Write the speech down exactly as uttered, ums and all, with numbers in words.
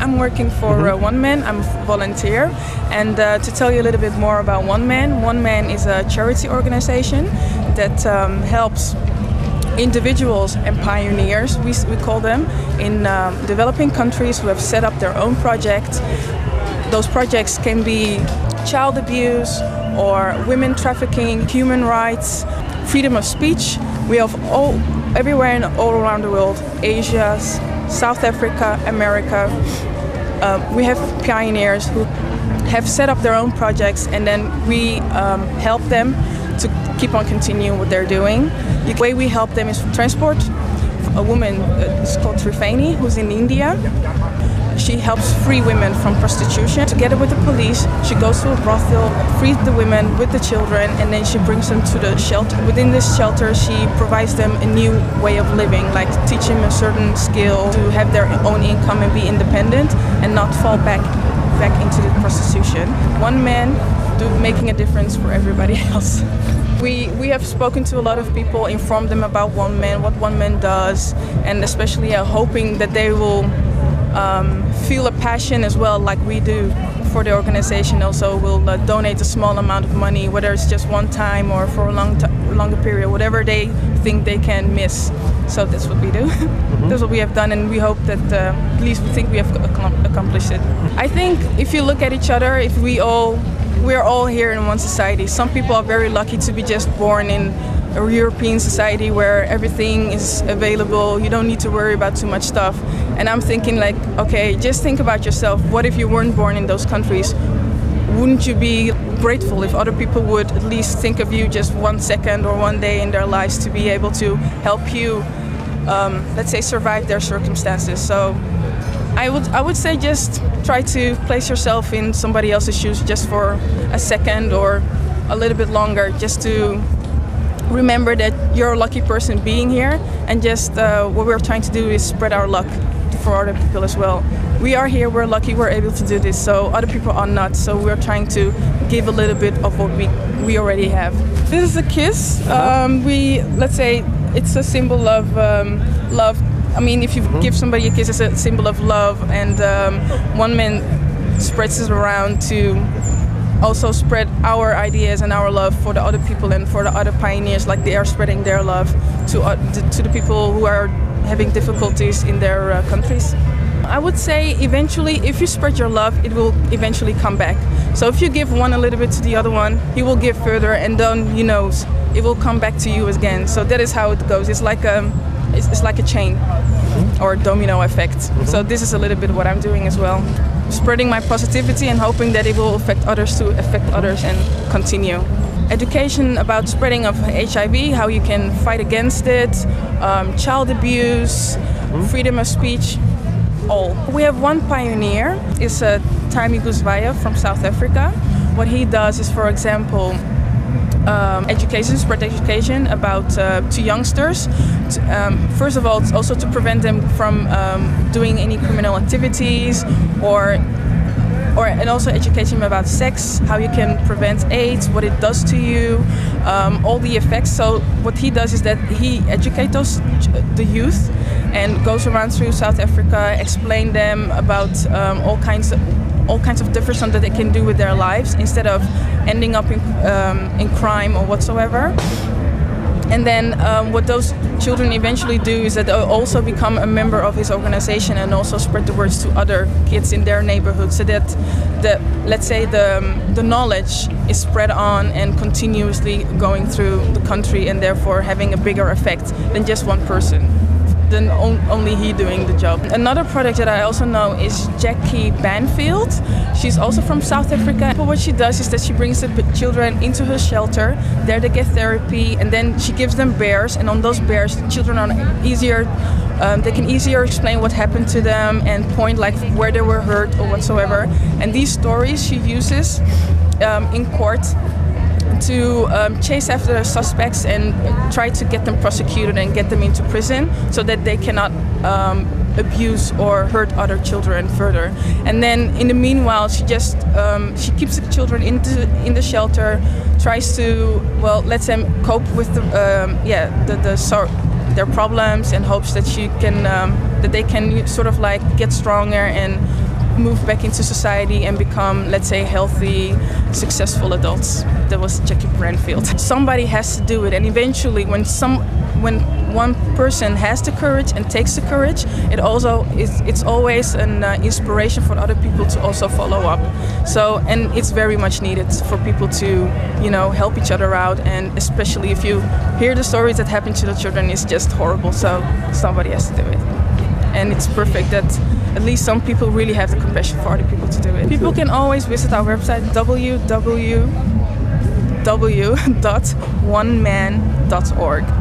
I'm working for Mm-hmm. uh, One Man. I'm a volunteer. And uh, to tell you a little bit more about One Man, One Man is a charity organization that um, helps individuals and pioneers, we, we call them, in um, developing countries who have set up their own projects. Those projects can be child abuse or women trafficking, human rights, freedom of speech. We have all, everywhere and all around the world, Asia, South Africa, America. Uh, we have pioneers who have set up their own projects, and then we um, help them to keep on continuing what they're doing. The way we help them is transport. A woman uh, is called Trifani, who's in India. She helps free women from prostitution. Together with the police, she goes to a brothel, frees the women with the children, and then she brings them to the shelter. Within this shelter, she provides them a new way of living, like teach them a certain skill to have their own income and be independent and not fall back back into the prostitution. One man do, making a difference for everybody else. We, we have spoken to a lot of people, informed them about One Man, what One Man does, and especially uh, hoping that they will um, feel a passion as well, like we do for the organization. Also, we'll uh, donate a small amount of money, whether it's just one time or for a long longer period, whatever they think they can miss. So that's what we do. Mm-hmm. That's what we have done, and we hope that uh, at least we think we have accomplished it. I think if you look at each other, if we all We're all here in one society. Some people are very lucky to be just born in a European society where everything is available. You don't need to worry about too much stuff. And I'm thinking like, okay, just think about yourself. What if you weren't born in those countries? Wouldn't you be grateful if other people would at least think of you just one second or one day in their lives to be able to help you, um, let's say, survive their circumstances? So I would I would say just try to place yourself in somebody else's shoes just for a second or a little bit longer, just to remember that you're a lucky person being here, and just uh, what we're trying to do is spread our luck for other people as well. We are here, we're lucky, we're able to do this, so other people are not, so we're trying to give a little bit of what we, we already have. This is a kiss. Um, we, let's say, it's a symbol of um, love. I mean, if you mm-hmm. give somebody a kiss, it's a symbol of love, and um, One Man spreads it around to also spread our ideas and our love for the other people and for the other pioneers, like they are spreading their love to uh, to the people who are having difficulties in their uh, countries. I would say eventually, if you spread your love, it will eventually come back. So if you give one a little bit to the other one, he will give further, and then, you know, it will come back to you again. So that is how it goes. It's like a It's, it's like a chain or domino effect. Mm-hmm. So this is a little bit what I'm doing as well. Spreading my positivity and hoping that it will affect others to affect others and continue. Education about spreading of H I V, how you can fight against it, um, child abuse, mm-hmm. freedom of speech, all. We have one pioneer, is uh, Taimi Gusvaya from South Africa. What he does is, for example, Um, education, spread education about uh, to youngsters. To, um, first of all, it's also to prevent them from um, doing any criminal activities, or, or and also educate them about sex, how you can prevent AIDS, what it does to you, um, all the effects. So what he does is that he educates those, the youth, and goes around through South Africa, explain them about um, all kinds of all kinds of different stuff that they can do with their lives instead of ending up in, um, in crime or whatsoever. And then um, what those children eventually do is that they'll also become a member of his organization and also spread the words to other kids in their neighborhood, so that the, let's say, the, um, the knowledge is spread on and continuously going through the country, and therefore having a bigger effect than just one person. Than on, only he doing the job. Another project that I also know is Jackie Banfield. She's also from South Africa. But what she does is that she brings the children into her shelter. There they get therapy, and then she gives them bears, and on those bears the children are easier, um, they can easier explain what happened to them and point like where they were hurt or whatsoever. And these stories she uses um, in court to um, chase after the suspects and try to get them prosecuted and get them into prison, so that they cannot um, abuse or hurt other children further. And then in the meanwhile, she just um, she keeps the children into in the shelter, tries to, well, let them cope with the um, yeah the the so their problems, and hopes that she can um, that they can sort of like get stronger and move back into society and become, let's say, healthy, successful adults. That was Jackie Branfield. Somebody has to do it, and eventually when some when one person has the courage and takes the courage, it also is it's always an uh, inspiration for other people to also follow up. So, and it's very much needed for people to, you know, help each other out, and especially if you hear the stories that happen to the children, it's just horrible. So somebody has to do it. And it's perfect that at least some people really have the compassion for other people to do it. People can always visit our website w w w dot one man dot org.